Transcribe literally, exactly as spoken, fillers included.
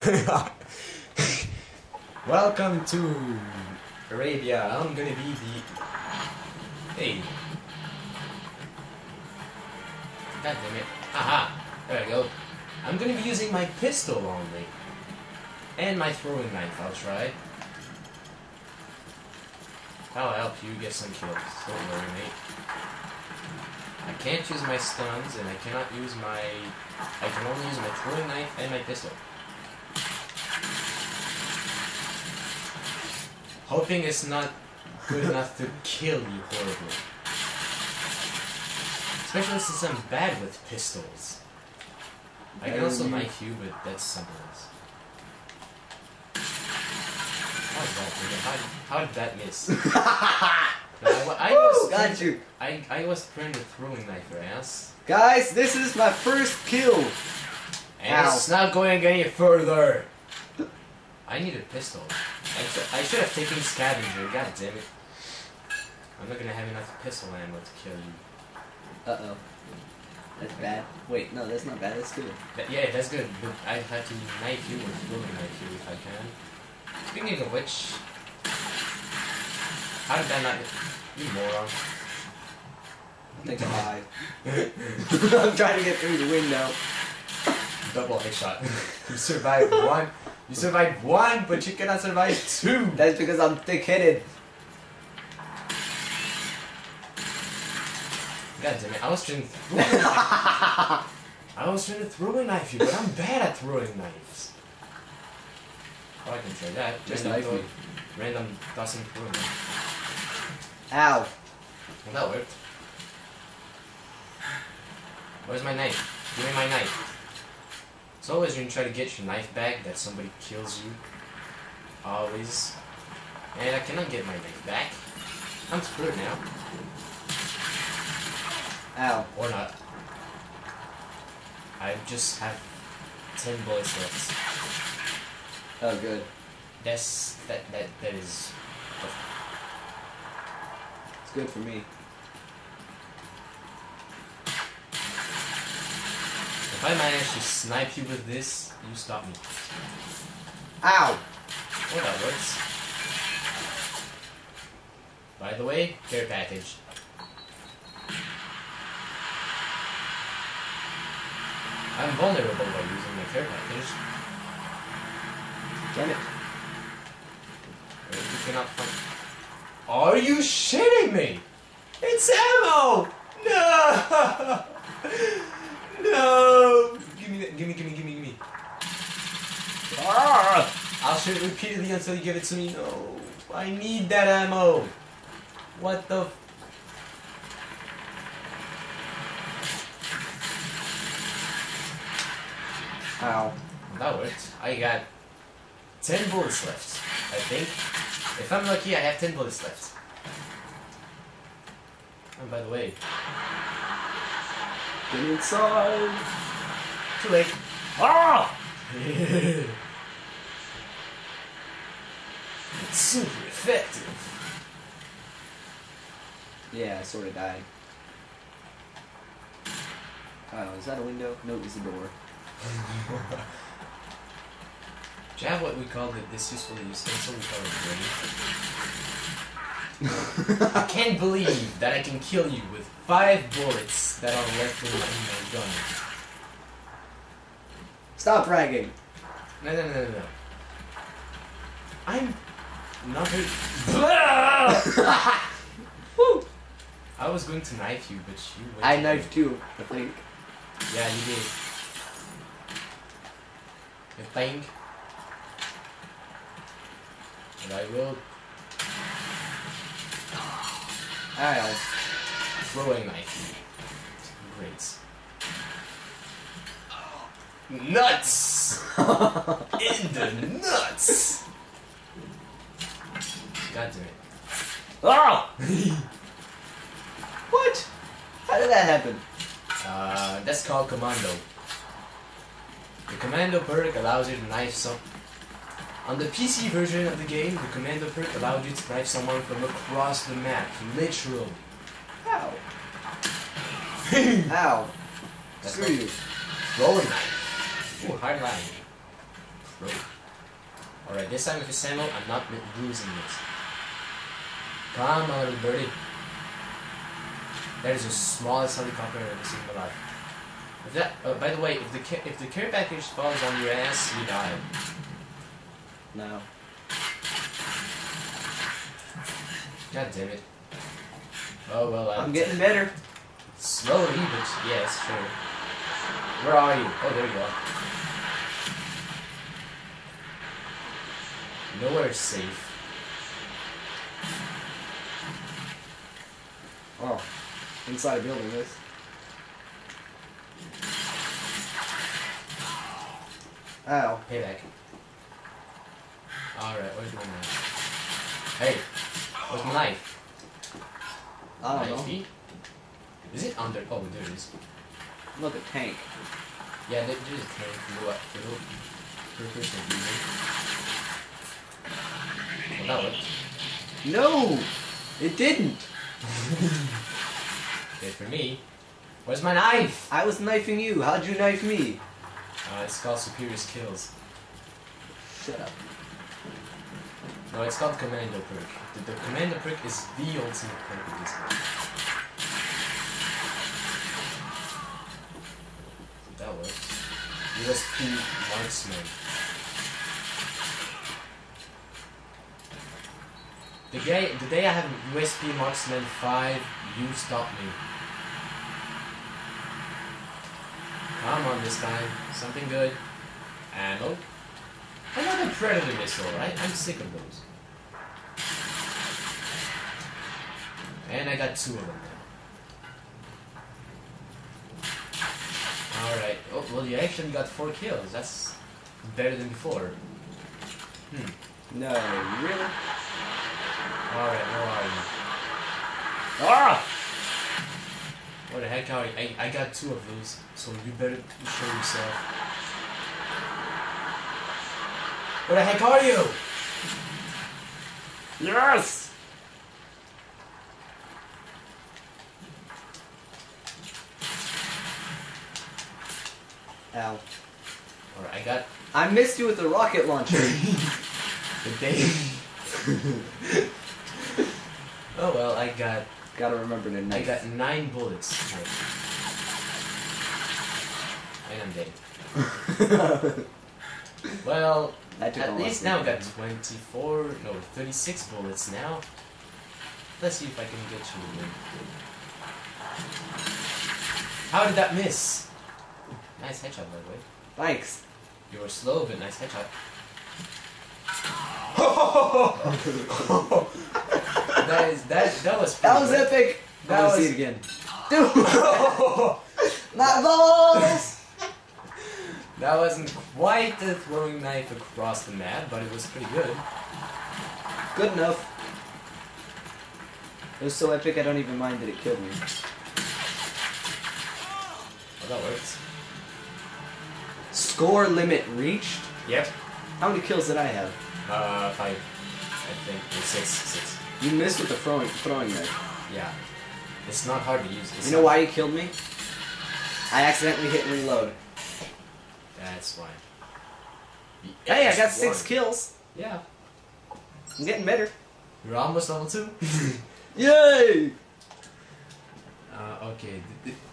Welcome to Arabia. I'm gonna be the... Hey. God damn it. Aha! There we go. I'm gonna be using my pistol only. And my throwing knife, I'll try. I'll help you get some kills. Don't worry, mate. I can't use my stuns, and I cannot use my... I can only use my throwing knife and my pistol. Hoping it's not good enough to kill you horribly. Especially since I'm bad with pistols. I can also knife you, but that's something else. How did that, how, how did that miss? no, I, I was got you. I, I was trying to throwing knife your ass. Guys, this is my first kill. And Ow. It's not going any further. I need a pistol. I, sh I should have taken scavenger, god damn it. I'm not gonna have enough pistol ammo to kill you. Uh oh. That's bad. Wait, no, that's not bad, that's good. That, yeah, that's good, but I have to knife you or throwing knife you if I can. Speaking of which... How did that not hit? You moron. I think I'm high. I'm trying to get through the window. Double headshot. You survived one. You survived one, but you cannot survive two. That's because I'm thick-headed. God damn it! I was trying to throw a knife. I was trying to throw a knife you, but I'm bad at throwing knives. Oh, I can try that. Just random knife me. Random tossing throwing knife. Ow. Well, that worked. Where's my knife? Give me my knife. It's always when you try to get your knife back that somebody kills you. Always. And I cannot get my knife back. I'm screwed now. Ow. Or not. I just have ten bullets left. Oh, good. That's that that that is. It's good for me. If I manage to snipe you with this, you stop me. Ow! Well, that works. By the way, care package. I'm vulnerable by using my care package. Damn it. You cannot find... Are you shitting me? It's ammo! No! No! Give me that. Give me, give me, give me, give me. Ah! I'll shoot it repeatedly until you give it to me. No. I need that ammo. What the f... Ow. That worked. I got ten bullets left, I think. If I'm lucky, I have ten bullets left. And by the way... Get inside! Too late. Ah! It's super effective. Yeah, I sort of died. Oh, is that a window? No, it's a door. Do you have what we call the, this usefully utensil? We call it brain. I can't believe that I can kill you with five bullets that are left in my, in my gun. Stop bragging! No, no, no, no, no. I'm not very... Woo! I was going to knife you, but you... I knifed you, I think. Yeah, you did. You think? And I will... Ow. Throwing knife. Great. Nuts! In the nuts! God damn it. Ah! What? How did that happen? Uh, that's called commando. The commando perk allows you to knife some... On the P C version of the game, the commando perk allowed you to knife someone from across the map. Literally. Ow. Ow. That's Screw you. Throwing knife. Ooh, hard line. Throw. this time with his ammo, I'm not losing it. Come on, little birdie. That is the smallest helicopter I've ever seen in my life. If that, uh, by the way, if the ca if the care package falls on your ass, you die. No. God damn it. Oh well. I'm getting better. Slowly, but yes, sure. Where are you? Oh, there you are. Nowhere safe. Oh, inside a building, this. Ow. Payback. Alright, where's my knife? Hey, where's my knife? I don't know. Knifey? Is it under? Oh, there it is. Look, a tank. Yeah, there, there's a tank for what? For the for personal reason. Well, that worked. No! It didn't! Okay, for me. Where's my knife? I was knifing you. How'd you knife me? Uh, it's called superior skills. Shut up. No, it's called commando perk. The, the commando perk is the ultimate perk of this game. That works. U S P marksman. The day, the day I have U S P marksman five, you stop me. Come on this time. Something good. Ammo. Another predator missile, right? I'm sick of those. And I got two of them now. Alright. Oh, well, you actually got four kills. That's better than before. Hmm. No, really? Alright, where are you? Ah! What the heck are you? I, I got two of those, so you better show yourself. Where the heck are you? Yes! Ow. Alright, I got I missed you with the rocket launcher. the day. Oh well, I got Gotta remember to I knife. got nine bullets. And I'm dead. Well, That took a at lot least for now I you. got twenty-four, no, thirty-six bullets now. Let's see if I can get you again. How did that miss? Nice headshot, by the way. Thanks. You were slow, but nice headshot. that is that that was That was good. epic! That I wanna was- see it again. Dude! My balls! That wasn't quite the throwing knife across the map, but it was pretty good. Good enough. It was so epic I don't even mind that it killed me. Well, that worked. Score limit reached? Yep. How many kills did I have? Uh, five. I think or six. Six. You missed with the throwing, throwing knife. Yeah. It's not hard to use. It's You know why you killed me? I accidentally hit reload. That's why. Hey, I got Yes, six one. kills. Yeah. I'm getting better. You're almost level two. Yay! uh, okay. The, the,